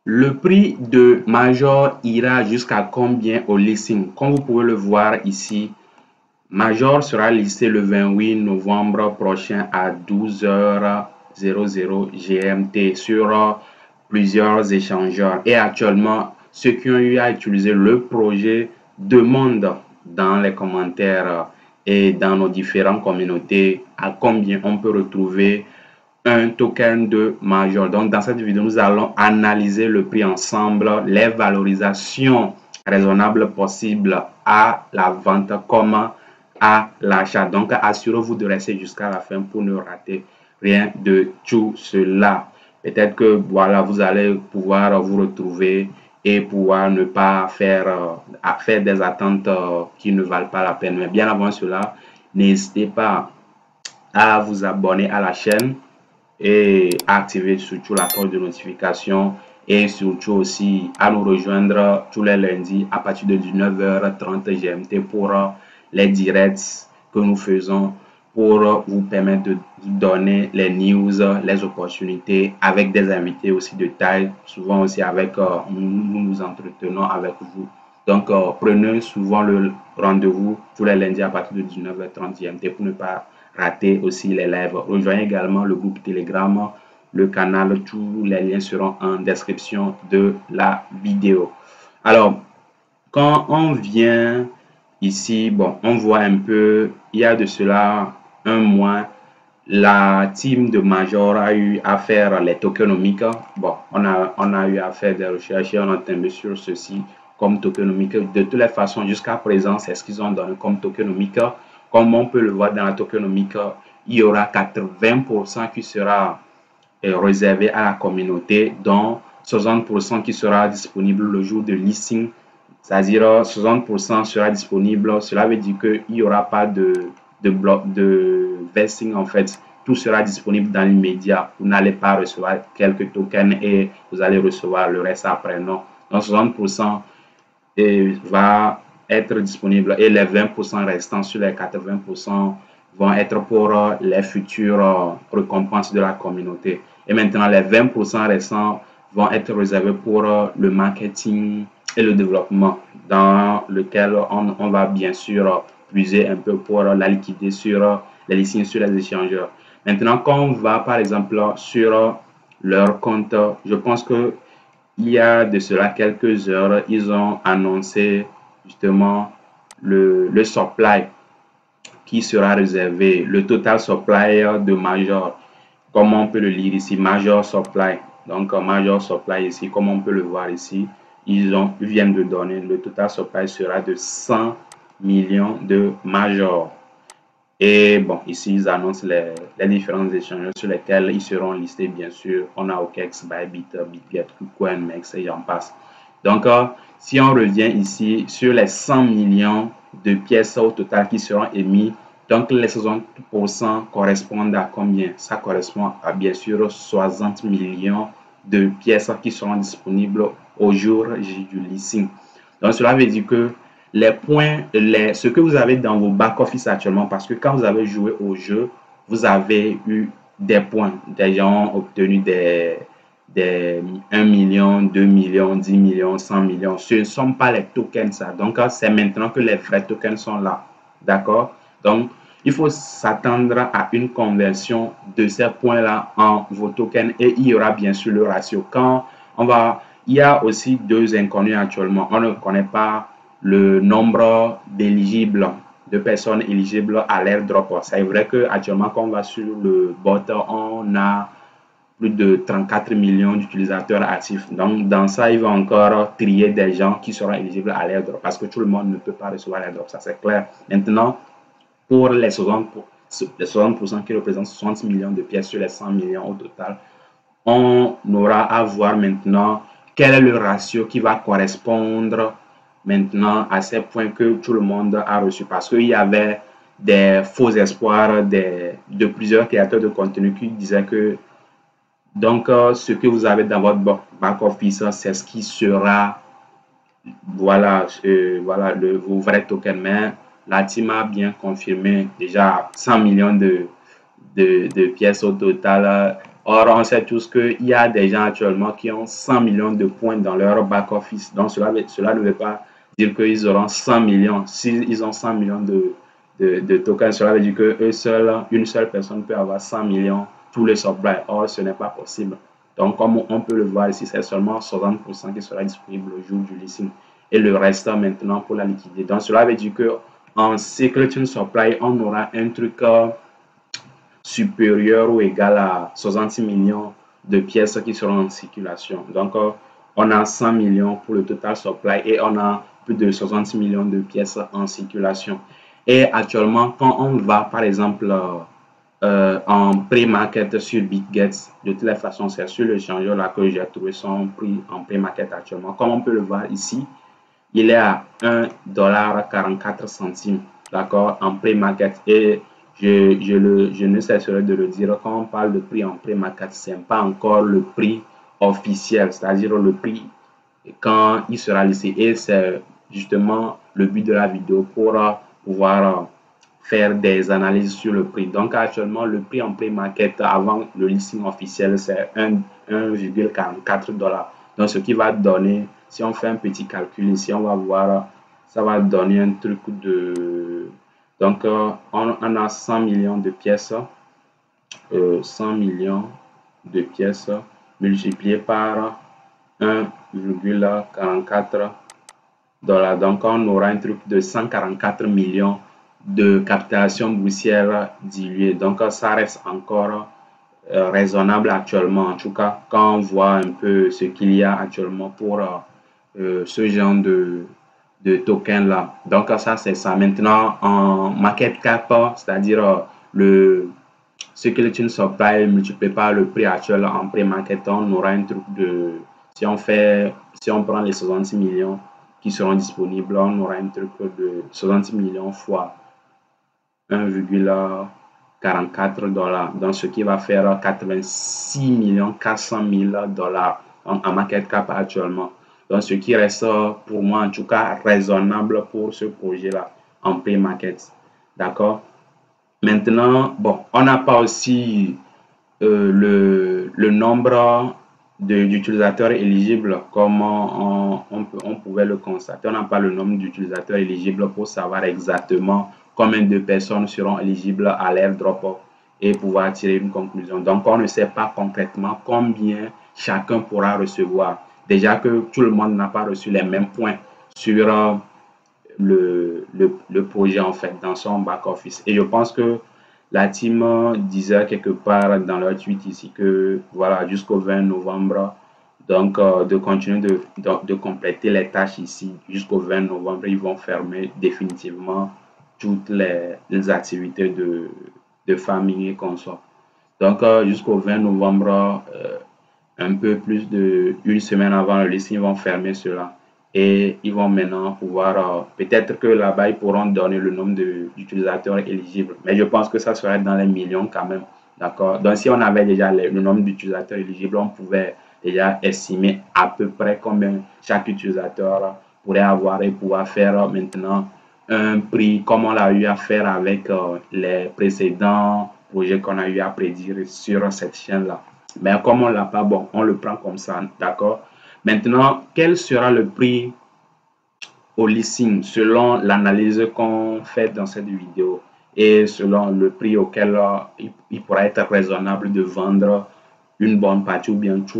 Le prix de Major ira jusqu'à combien au listing? Comme vous pouvez le voir ici, Major sera listé le 28 novembre prochain à 12h00 GMT sur plusieurs échangeurs. Et actuellement, ceux qui ont eu à utiliser le projet demandent dans les commentaires et dans nos différentes communautés à combien on peut retrouver un token de Major. Donc, dans cette vidéo, nous allons analyser le prix ensemble, les valorisations raisonnables possibles à la vente comme à l'achat. Donc, assurez-vous de rester jusqu'à la fin pour ne rater rien de tout cela. Peut-être que voilà, vous allez pouvoir vous retrouver et pouvoir ne pas faire, faire des attentes qui ne valent pas la peine. Mais bien avant cela, n'hésitez pas à vous abonner à la chaîne et activer surtout la cloche de notification et surtout aussi à nous rejoindre tous les lundis à partir de 19h30 GMT pour les directs que nous faisons pour vous permettre de vous donner les news, les opportunités avec des invités aussi de taille, souvent aussi avec nous nous entretenons avec vous. Donc prenez souvent le rendez-vous tous les lundis à partir de 19h30 GMT pour ne pas rater aussi les lives. Rejoignez également le groupe Telegram, le canal, tous les liens seront en description de la vidéo. Alors, quand on vient ici, bon, on voit un peu, il y a de cela un mois, la team de Major a eu à faire les tokenomiques. Bon, on a eu à faire des recherches et on a tombé sur ceci comme tokenomique. De toutes les façons, jusqu'à présent, c'est ce qu'ils ont donné comme tokenomique. Comme on peut le voir dans la tokenomique, il y aura 80% qui sera réservé à la communauté, dont 60% qui sera disponible le jour de listing. C'est-à-dire 60% sera disponible. Cela veut dire qu'il n'y aura pas de vesting en fait. Tout sera disponible dans l'immédiat. Vous n'allez pas recevoir quelques tokens et vous allez recevoir le reste après. Non. Donc 60% va être disponible et les 20% restants sur les 80% vont être pour les futures récompenses de la communauté. Et maintenant, les 20% restants vont être réservés pour le marketing et le développement, dans lequel on va bien sûr puiser un peu pour la liquider sur les listings sur les échangeurs. Maintenant, quand on va par exemple sur leur compte, je pense que il y a de cela quelques heures, ils ont annoncé justement le supply qui sera réservé, le total supply de Major, comme on peut le lire ici, Major Supply. Donc, Major Supply ici, comme on peut le voir ici, ils viennent de donner, le total supply sera de 100 millions de Major. Et bon, ici, ils annoncent les différents échanges sur lesquels ils seront listés, bien sûr. On a OKEx, Bybit, BitGet, KuCoin, MEX et j'en passe. Donc, si on revient ici sur les 100 millions de pièces au total qui seront émis, donc les 60% correspondent à combien? Ça correspond à bien sûr 60 millions de pièces qui seront disponibles au jour du listing. Donc, cela veut dire que les points, ce que vous avez dans vos back-office actuellement, parce que quand vous avez joué au jeu, vous avez eu des points. Des gens ont obtenu des 1 million, 2 millions, 10 millions, 100 millions. Ce ne sont pas les tokens, ça. Donc, c'est maintenant que les vrais tokens sont là. D'accord? Donc, il faut s'attendre à une conversion de ces points-là en vos tokens et il y aura bien sûr le ratio. Quand on va, il y a aussi deux inconnus actuellement. On ne connaît pas le nombre d'éligibles, de personnes éligibles à l'airdrop. C'est vrai qu'actuellement, quand on va sur le bot, on a plus de 34 millions d'utilisateurs actifs. Donc, dans ça, il va encore trier des gens qui seront éligibles à l'airdrop parce que tout le monde ne peut pas recevoir l'airdrop. Ça, c'est clair. Maintenant, pour les 60% qui représentent 60 millions de pièces sur les 100 millions au total, on aura à voir maintenant quel est le ratio qui va correspondre maintenant à ces points que tout le monde a reçu. Parce qu'il y avait des faux espoirs de plusieurs créateurs de contenu qui disaient que donc ce que vous avez dans votre back-office, c'est ce qui sera voilà, vos vrais tokens. Mais la team a bien confirmé déjà 100 millions de pièces au total. Or, on sait tous qu'il y a des gens actuellement qui ont 100 millions de points dans leur back-office. Donc, cela ne veut pas dire qu'ils auront 100 millions. S'ils ont 100 millions de tokens, cela veut dire qu'une seule personne peut avoir 100 millions tous les supply. Or, ce n'est pas possible. Donc, comme on peut le voir ici, c'est seulement 60% qui sera disponible le jour du listing. Et le reste maintenant pour la liquider. Donc, cela veut dire qu'en Secret Supply, on aura un truc supérieur ou égal à 66 millions de pièces qui seront en circulation. Donc, on a 100 millions pour le total supply et on a plus de 66 millions de pièces en circulation. Et actuellement, quand on va, par exemple, en pré-market sur BitGet, de toutes les façons, c'est sur l'échangeur là que j'ai trouvé son prix en pré-market actuellement. Comme on peut le voir ici, il est à 1,44 $, d'accord, en pré-market. Et je ne cesserai de le dire, quand on parle de prix en pré-market, ce n'est pas encore le prix officiel, c'est-à-dire le prix quand il sera listé. Et c'est justement le but de la vidéo pour pouvoir faire des analyses sur le prix. Donc actuellement, le prix en pré-market avant le listing officiel, c'est 1,44 $. Donc ce qui va donner, si on fait un petit calcul ici, on va voir, ça va donner un truc de... Donc on a 100 millions de pièces, 100 millions de pièces multipliées par 1,44 $. Donc, on aura un truc de 144 millions de captation boursière diluée. Donc, ça reste encore raisonnable actuellement. En tout cas, quand on voit un peu ce qu'il y a actuellement pour ce genre de token là. Donc, ça, c'est ça. Maintenant, en market cap, c'est-à-dire ce que une supply multiplié par le prix actuel en pré-market, on aura un truc de, si on prend les 66 millions qui seront disponibles, on aura un truc de 66 millions fois 1,44 $, donc ce qui va faire 86 400 000 $ en market cap actuellement. Donc ce qui reste pour moi en tout cas raisonnable pour ce projet-là en pré-market. D'accord? Maintenant, bon, on n'a pas aussi le nombre d'utilisateurs éligibles comme on pouvait le constater. On n'a pas le nombre d'utilisateurs éligibles pour savoir exactement combien de personnes seront éligibles à l'airdrop et pouvoir tirer une conclusion. Donc, on ne sait pas concrètement combien chacun pourra recevoir. Déjà que tout le monde n'a pas reçu les mêmes points sur le projet en fait dans son back-office. Et je pense que la team disait quelque part dans leur tweet ici que voilà, jusqu'au 20 novembre, donc de continuer de compléter les tâches ici jusqu'au 20 novembre, ils vont fermer définitivement toutes les activités de farming et consorts. Donc jusqu'au 20 novembre, un peu plus d'une semaine avant le listing, ils vont fermer cela. Et ils vont maintenant pouvoir, peut-être que là-bas, ils pourront donner le nombre d'utilisateurs éligibles. Mais je pense que ça serait dans les millions quand même. D'accord? Donc, si on avait déjà le nombre d'utilisateurs éligibles, on pouvait déjà estimer à peu près combien chaque utilisateur pourrait avoir et pouvoir faire maintenant un prix comme on l'a eu à faire avec les précédents projets qu'on a eu à prédire sur cette chaîne-là. Mais comme on ne l'a pas, bon, on le prend comme ça. D'accord? Maintenant, quel sera le prix au listing selon l'analyse qu'on fait dans cette vidéo et selon le prix auquel il pourra être raisonnable de vendre une bonne partie ou bien tout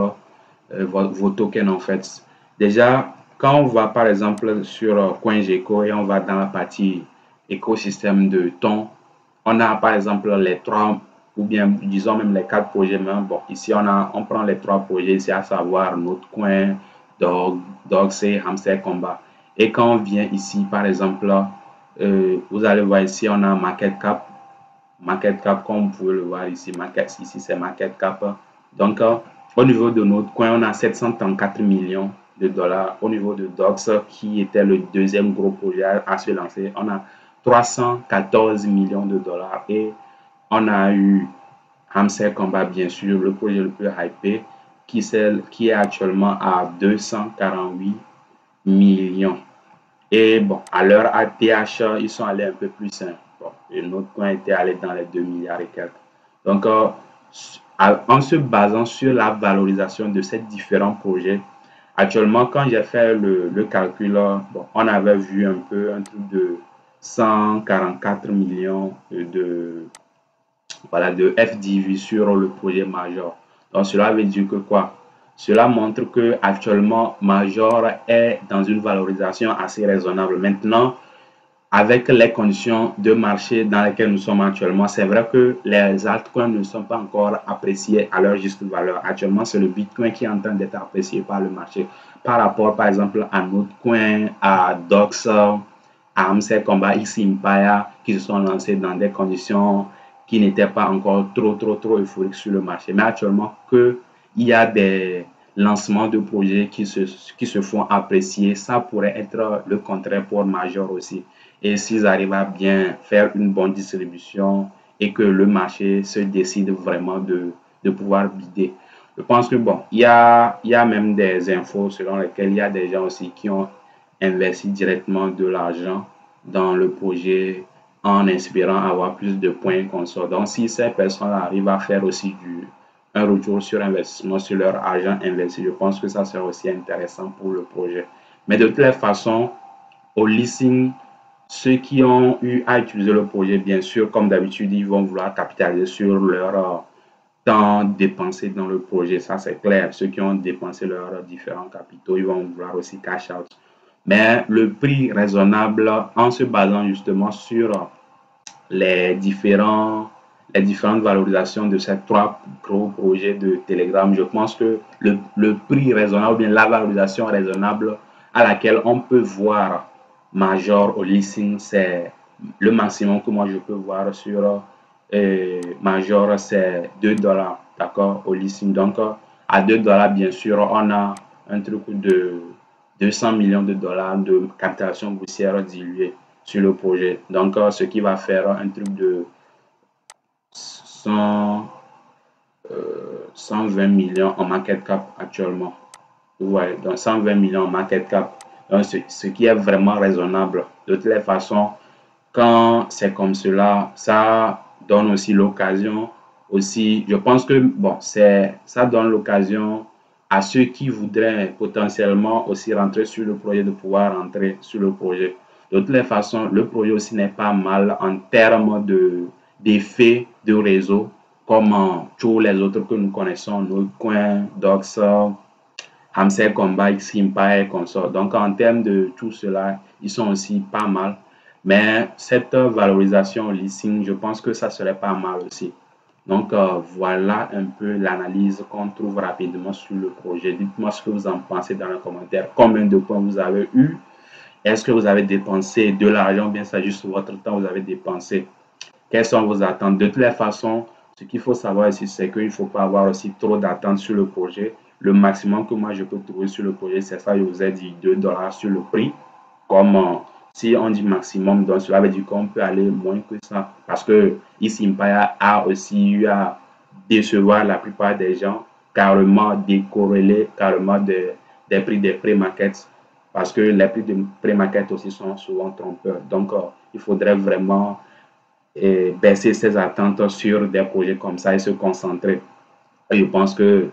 vos tokens en fait. Déjà, quand on va par exemple sur CoinGecko et on va dans la partie écosystème de ton, on a par exemple les trois ou bien disons même les quatre projets. Mais bon, ici on prend les trois projets ici, à savoir Notecoin, Dogsy, Hamster Combat. Et quand on vient ici, par exemple, vous allez voir ici, on a Market Cap. Market Cap, comme vous pouvez le voir ici, ici c'est Market Cap. Donc, au niveau de Notecoin, on a 734 millions de dollars. Au niveau de Dox, qui était le deuxième gros projet à se lancer, on a 314 millions de dollars. Et on a eu Hamster Combat, bien sûr, le projet le plus hypé, qui est actuellement à 248 millions. Et bon, à leur ATH, ils sont allés un peu plus. Bon, et notre coin était allé dans les 2 milliards et quelques. Donc, en se basant sur la valorisation de ces différents projets. Actuellement, quand j'ai fait le calcul, bon, on avait vu un peu un truc de 144 millions voilà, de FDV sur le projet Major. Donc, cela veut dire que quoi? Cela montre que actuellement Major est dans une valorisation assez raisonnable. Maintenant, avec les conditions de marché dans lesquelles nous sommes actuellement, c'est vrai que les altcoins ne sont pas encore appréciés à leur juste valeur. Actuellement, c'est le Bitcoin qui est en train d'être apprécié par le marché par rapport, par exemple, à Notcoin, à Dox, à Amsec Combat, X Empire, qui se sont lancés dans des conditions qui n'étaient pas encore trop euphoriques sur le marché. Mais actuellement, qu'il y a des lancements de projets qui se font apprécier, ça pourrait être le contraire pour Major aussi. Et s'ils arrivent à bien faire une bonne distribution et que le marché se décide vraiment de pouvoir bider. Je pense que bon, il y a même des infos selon lesquelles il y a des gens aussi qui ont investi directement de l'argent dans le projet en espérant avoir plus de points qu'on sort. Donc, si ces personnes arrivent à faire aussi un retour sur investissement sur leur argent investi, je pense que ça sera aussi intéressant pour le projet. Mais de toutes les façons, au leasing, ceux qui ont eu à utiliser le projet, bien sûr, comme d'habitude, ils vont vouloir capitaliser sur leur temps dépensé dans le projet. Ça, c'est clair. Ceux qui ont dépensé leurs différents capitaux, ils vont vouloir aussi cash out. Mais le prix raisonnable, en se basant justement sur les différentes valorisations de ces trois gros projets de Telegram, je pense que le prix raisonnable, ou bien la valorisation raisonnable à laquelle on peut voir Major au leasing, c'est le maximum que moi je peux voir sur Major, c'est 2 dollars, d'accord, au leasing. Donc, à 2 dollars, bien sûr, on a un truc de 200 millions de dollars de captation boursière diluée sur le projet. Donc, ce qui va faire un truc de 120 millions en market cap actuellement. Ouais, donc 120 millions en market cap. Donc, ce qui est vraiment raisonnable. De toutes les façons, quand c'est comme cela, ça donne aussi l'occasion. Aussi, je pense que bon, ça donne l'occasion à ceux qui voudraient potentiellement aussi rentrer sur le projet de pouvoir rentrer sur le projet. De toutes les façons, le projet aussi n'est pas mal en termes d'effet de réseau, comme tous les autres que nous connaissons, Notcoin, Dox, Hamster Combat, Ximpa et consorts. Donc, en termes de tout cela, ils sont aussi pas mal. Mais cette valorisation au leasing, je pense que ça serait pas mal aussi. Donc, voilà un peu l'analyse qu'on trouve rapidement sur le projet. Dites-moi ce que vous en pensez dans les commentaires. Combien de points vous avez eu? Est-ce que vous avez dépensé de l'argent? Bien, c'est juste votre temps, vous avez dépensé. Quelles sont vos attentes? De toutes les façons, ce qu'il faut savoir ici, c'est qu'il ne faut pas avoir aussi trop d'attentes sur le projet. Le maximum que moi je peux trouver sur le projet, c'est ça, je vous ai dit 2 dollars sur le prix. Comme si on dit maximum, donc cela veut dire qu'on peut aller moins que ça. Parce que ici, Impaya a aussi eu à décevoir la plupart des gens, carrément décorrélés, carrément des prix des pré-markets. Parce que les prix des pré-markets aussi sont souvent trompeurs. Donc, il faudrait vraiment baisser ses attentes sur des projets comme ça et se concentrer. Et je pense que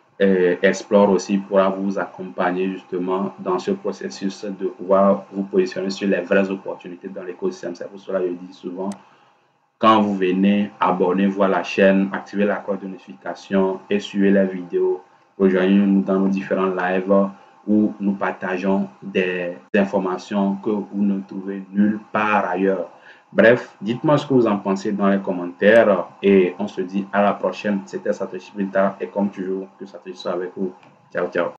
Explore aussi pourra vous accompagner justement dans ce processus de pouvoir vous positionner sur les vraies opportunités dans l'écosystème. C'est pour cela que je dis souvent, quand vous venez, abonnez-vous à la chaîne, activez la cloche de notification et suivez les vidéos. Rejoignez-nous dans nos différents lives où nous partageons des informations que vous ne trouvez nulle part ailleurs. Bref, dites-moi ce que vous en pensez dans les commentaires et on se dit à la prochaine. C'était Satoshi Binta et comme toujours, que Satoshi soit avec vous. Ciao, ciao.